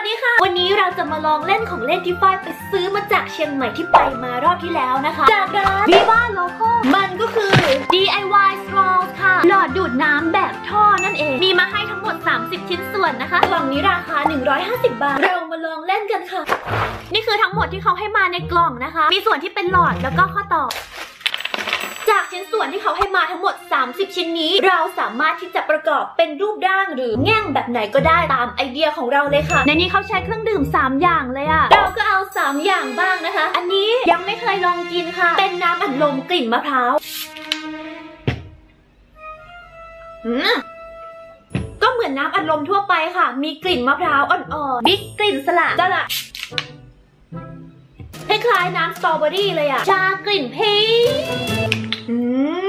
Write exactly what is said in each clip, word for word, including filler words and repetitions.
ดีค่ะวันนี้เราจะมาลองเล่นของเล่นที่ฝ้ายไปซื้อมาจากเชียงใหม่ที่ไปมารอบที่แล้วนะคะจากร้าน Viva Local มันก็คือ ดี ไอ วาย Straws ค่ะหลอดดูดน้ำแบบท่อนั่นเองมีมาให้ทั้งหมดสามสิบชิ้นส่วนนะคะกล่องนี้ราคาหนึ่งร้อยห้าสิบบาทเรามาลองเล่นกันค่ะนี่คือทั้งหมดที่เขาให้มาในกล่องนะคะมีส่วนที่เป็นหลอดแล้วก็ข้อต่อจากชิ้นส่วนที่เขาให้มาทั้งหมดสามสิบชิ้นนี้เราสามารถที่จะประกอบเป็นรูปร่างหรือแง่งแบบไหนก็ได้ตามไอเดียของเราเลยค่ะในนี้เขาใช้เครื่องดื่มสามอย่างเลยอะเราก็เอาสามอย่างบ้างนะคะอันนี้ยังไม่เคยลองกินค่ะเป็นน้ำอัดลมกลิ่นมะพร้าวอืมก็เหมือนน้ำอัดลมทั่วไปค่ะมีกลิ่นมะพร้าวอ่อนๆบิ๊กกลิ่นสละสละคล้ายๆน้ำสตรอเบอรี่เลยอะชากลิ่นพีอื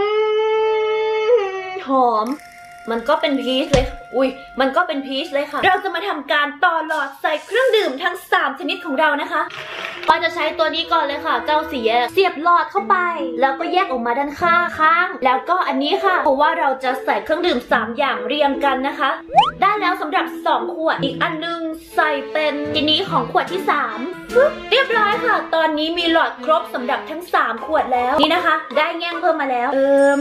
มหอมมันก็เป็นพีชเลยอุ้ยมันก็เป็นพีชเลยค่ะเราจะมาทำการต่อหลอดใส่เครื่องดื่มทั้งสามชนิดของเรานะคะเราจะใช้ตัวนี้ก่อนเลยค่ะเจ้าสีเสียบหลอดเข้าไปแล้วก็แยกออกมาด้านข้างข้างแล้วก็อันนี้ค่ะเพราะว่าเราจะใส่เครื่องดื่มสามอย่างเรียงกันนะคะได้แล้วสำหรับสองขวดอีกอันนึงใส่เป็นทีนี้ของขวดที่สามเรียบร้อยค่ะตอนนี้มีหลอดครบสำหรับทั้งสามขวดแล้วนี่นะคะได้แง่งเพิ่มมาแล้วเอิม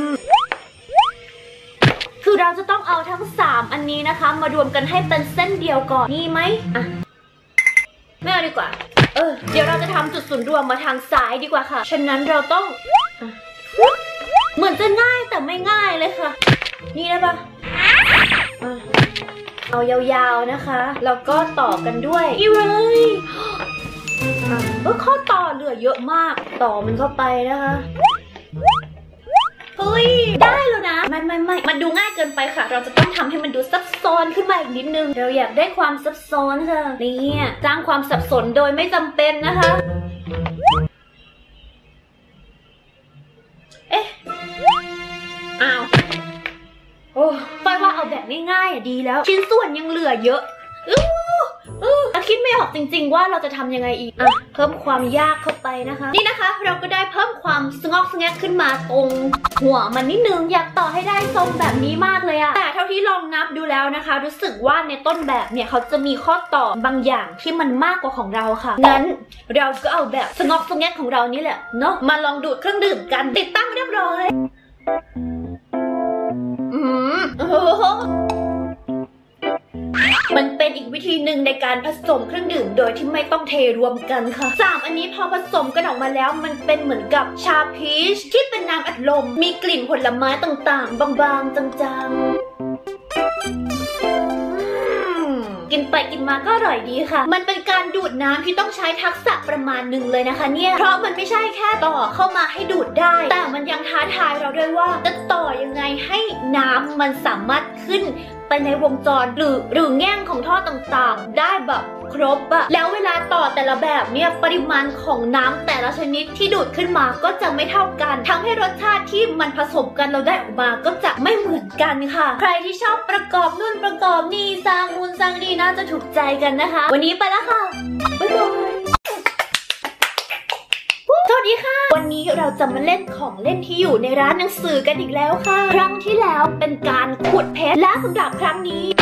คือเราจะต้องเอาทั้งสามอันนี้นะคะมารวมกันให้เป็นเส้นเดียวก่อนนี่ไหมอ่ะไม่เอาดีกว่าเออเดี๋ยวเราจะทำจุดศูนย์รวมมาทางซ้ายดีกว่าค่ะฉะนั้นเราต้องเหมือนจะง่ายแต่ไม่ง่ายเลยค่ะนี่ได้ปะเอายาวๆนะคะแล้วก็ต่อกันด้วยอีเลยเออข้อต่อเหลือเยอะมากต่อมันเข้าไปนะคะเฮ้ยได้แล้วนะไม่ไม่ไม่มันดูง่ายเกินไปค่ะเราจะต้องทำให้มันดูซับซ้อนขึ้นมาอีกนิดนึงเราอยากได้ความซับซ้อนค่ะนี่สร้างความสับสนโดยไม่จำเป็นนะคะเอ๊ะอ้าวโอ้ฝ้ายว่าเอาแบบง่ายๆอ่ะดีแล้วชิ้นส่วนยังเหลือเยอะอู้อู้คิดไม่ออกจริงๆว่าเราจะทำยังไงอีกอ่ะเพิ่มความยากเข้าไปนะคะนี่นะคะเราก็ได้เพิ่มความสงอกสงแงกขึ้นมาตรงหัวมันนิดนึงอยากต่อให้ได้ทรงแบบนี้มากเลยอะแต่เท่าที่ลองนับดูแล้วนะคะรู้สึกว่าในต้นแบบเนี่ยเขาจะมีข้อต่อบางอย่างที่มันมากกว่าของเราค่ะงั้นเราก็เอาแบบสงอกสงแงกของเรานี่แหละเนาะมาลองดูดเครื่องดื่มกันติดตั้งเรียบร้อยอืมมันเป็นอีกวิธีหนึ่งในการผสมเครื่องดื่มโดยที่ไม่ต้องเทรวมกันค่ะสามอันนี้พอผสมกันออกมาแล้วมันเป็นเหมือนกับชาพีชที่เป็นน้ำอัดลมมีกลิ่นผลไม้ต่างๆบางๆจางๆกินไปกินมาก็อร่อยดีค่ะมันเป็นการดูดน้ำที่ต้องใช้ทักษะประมาณหนึ่งเลยนะคะเนี่ยเพราะมันไม่ใช่แค่ต่อเข้ามาให้ดูดได้แต่มันยังท้าทายเราด้วยว่าจะต่อยังไงให้น้ำมันสามารถขึ้นไปในวงจรหรือหรือแง่งของท่อต่างๆได้แบบครบอะแล้วเวลาต่อแต่ละแบบเนี่ยปริมาณของน้ำแต่ละชนิดที่ดูดขึ้นมาก็จะไม่เท่ากันทำให้รสชาติที่มันผสมกันเราได้ออกมาก็จะไม่เหมือนกันค่ะใครที่ชอบประกอบนู่นประกอบนี่สร้างนู่นสร้างนี่น่าจะถูกใจกันนะคะวันนี้ไปแล้วค่ะบ๊ายบายสวัสดีค่ะวันนี้เราจะมาเล่นของเล่นที่อยู่ในร้านหนังสือกันอีกแล้วค่ะครั้งที่แล้วเป็นการขุดเพชรและสำหรับครั้งนี้